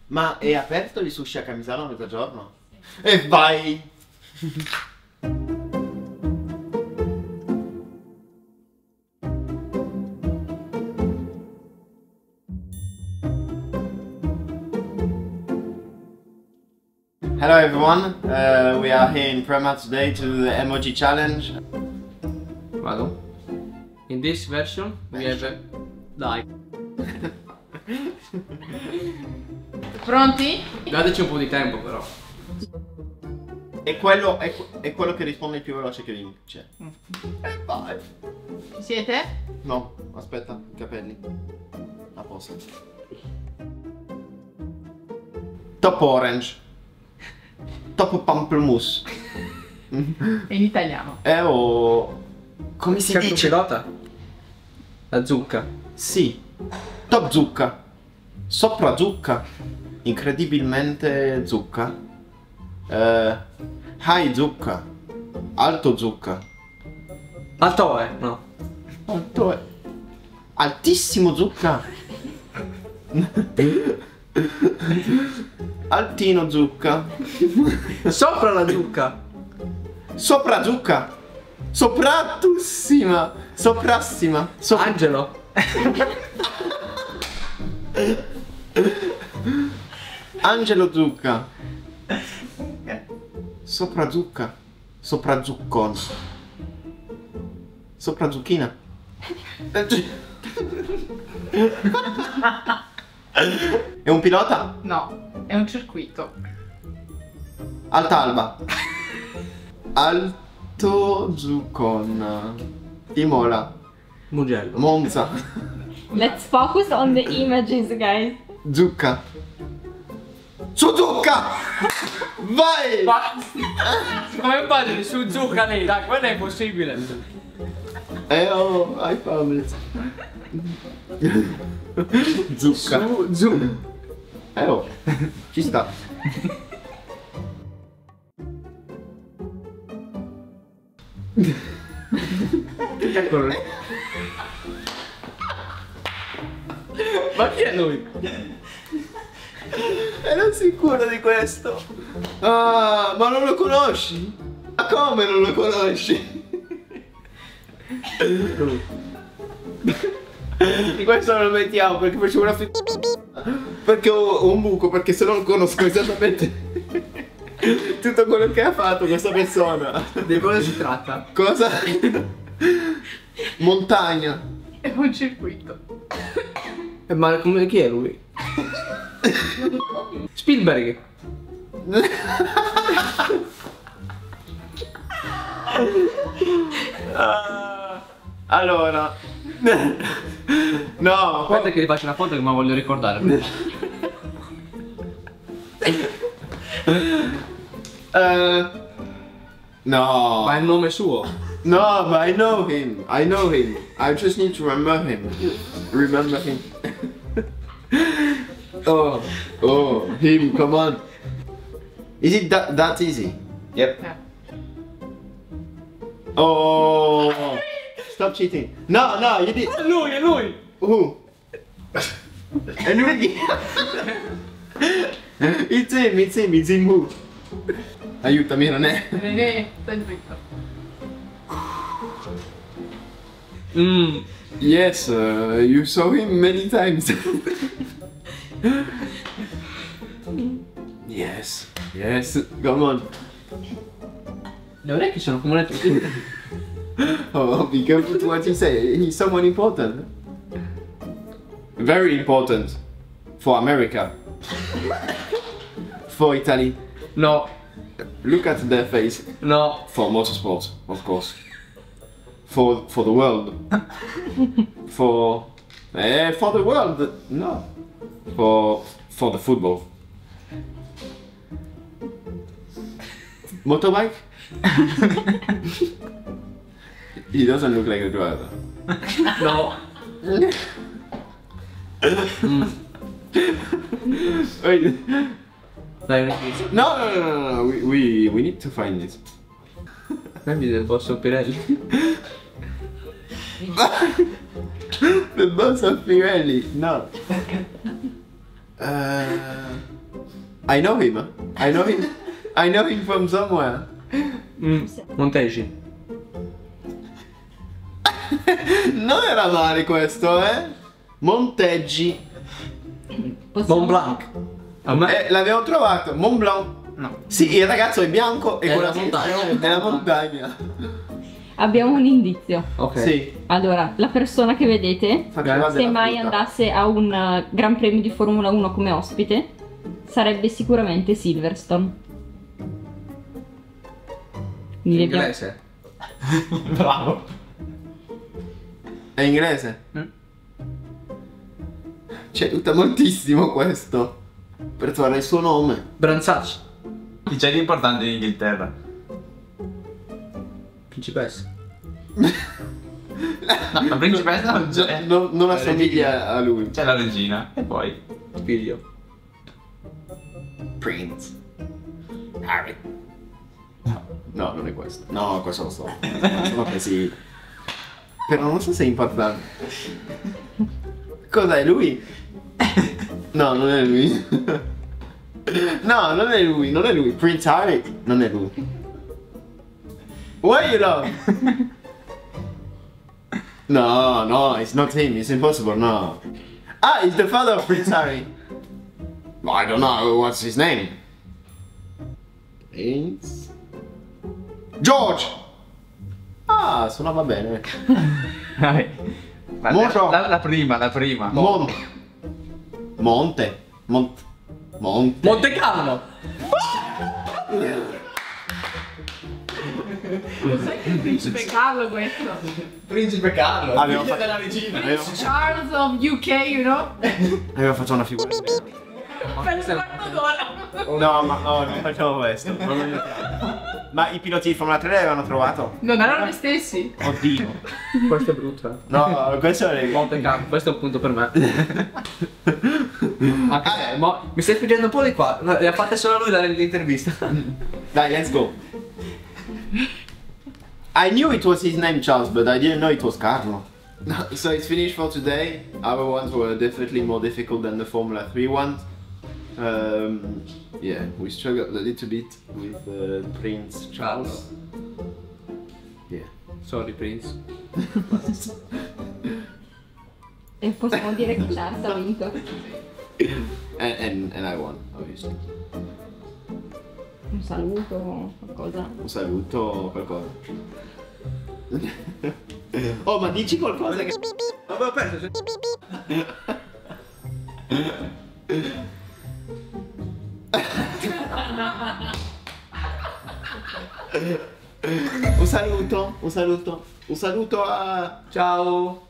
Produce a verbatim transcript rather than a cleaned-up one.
Ma è aperto il sushi a Camisano a mezzogiorno? E vai! Hello everyone, uh, we are here in Prema today to do the emoji challenge. Vado. In this version we have a... Dai. Pronti? Dateci un po' di tempo però. E quello, è, è quello che risponde il più veloce che vince. E vai. Ci siete? No, aspetta, i capelli. A posto. Top orange. Top pamplemousse. In italiano. Eh o... come si Certo dice? pilota? La zucca. Sì. Top zucca. Sopra zucca. Incredibilmente zucca. Eh, high zucca. Alto zucca. Alto è? No. Alto è. Altissimo zucca. Altino zucca. Sopra la zucca. Sopra zucca. Soprattissima. Soprassima. Sopra... Angelo. Angelo zucca. Sopra zucca. Sopra zuccon. Sopra zucchina. È un pilota? No, è un circuito. Alta Alba. Alto zuccon. Imola. Mugello. Monza. Let's focus on the images, guys. Zucca. Suzuka! Vai! Ma come parli su zucca lì? Dai, quello è impossibile. Eh oh, hai fame. Zucca. Su, zu. Eh oh, ci sta. Eccolo lì. Ma chi è lui? Ero sicuro di questo. Ah, ma non lo conosci? Ma come non lo conosci? Questo non lo mettiamo perché facevo una fi... Perché ho un buco, perché se non conosco esattamente tutto quello che ha fatto questa persona. Di cosa si tratta? Cosa? Montagna. È un circuito. Eh, ma come chi è lui? Spielberg. uh, allora no, Aspetta che vi faccio una foto che me la voglio ricordare. uh, no, Ma è il nome suo. no, but I know him. I know him. I just need to remember him. Remember him. Oh, oh, him. Come on. Is it that that easy? Yep. Eh. Oh, stop cheating. No, no, you did. È lui, è lui. Who? È lui. It's him, it's him, it's him who? Aiutami, non è. René, stai zitto. Mm. Yes, uh, you saw him many times. Yes, yes, come on. Le orecchie sono come le tue. Oh, be careful to what you say. He's someone important. Very important. For America. For Italy. No, Look at their face. no. For motorsport, of course. For for the world. For eh, for the world. No. For for the football. Motorbike? He doesn't look like a driver. No. Wait. Dai, un indizio. No, no, no, no, no. We, we we need to find it. Prendi del boss Pirelli. The boss of Pirelli. No. Uh, I know him. I know him. I know him from somewhere. Mm. Montegi. Non era male questo, eh? Monteggi. Possiamo... Mont Blanc. A me... Eh, l'abbiamo trovato. Mont Blanc. No. Sì, il ragazzo è bianco e È quella la montagna. È la montagna. Abbiamo un indizio. Ok. Sì. Allora, la persona che vedete, Faceva se della mai frutta. andasse a un uh, Gran Premio di Formula uno come ospite, sarebbe sicuramente Silverstone. Quindi abbiamo- Inglese. Bravo. È inglese? Mm. Ci aiuta moltissimo questo. Per trovare il suo nome. Branzacci. Chi c'è di importante in Inghilterra? Principessa. La principessa non c'è. Non, non La assomiglia a lui. C'è la regina. E poi? Figlio. Prince. Harry. No, non è questo. No, questo lo so. Sono presi. Però non so se è importante. Cos'è lui? No, non è lui. No, non è lui, non è lui. Prince Harry non è lui. Why you love? No, no, it's not him. It's impossible. No. Ah, it's the father of Prince Harry. I don't know what's his name. Prince George. Ah, suonava bene. Vai. La, Moto. la, la prima, la prima. Mon Monte. Mont Monte. Monte Carlo. Lo sai che è il principe Carlo questo? Principe Carlo. Abbiamo figlio fatto- della regina. Avevo, Charles of U K, you know? avevo fatto una figura. Per il quarto d'ora. No, ma no, non facciamo questo. Ma i piloti di Formula tre li avevano trovato? Non erano gli stessi? Oddio. Questo è brutto. eh. No, questo è Monte Carlo, questo è un punto per me. Anche se, mo- mi stai spingendo un po' di qua. No, le ha fatte solo lui la- l'intervista. Dai, let's go. I knew it was his name, Charles, but I didn't know it was Carlo. So it's finished for today. Our ones were definitely more difficult than the Formula three ones. Um, yeah, we struggled a little bit with uh, Prince Charles. Yeah. Sorry, Prince. E possiamo dire che Charles ha vinto. And, and, and I won, obviously. Un saluto o qualcosa. Un saluto o qualcosa. Oh, ma dici qualcosa che... Avevo perso. Un saluto, un saluto, un saluto a... Ciao.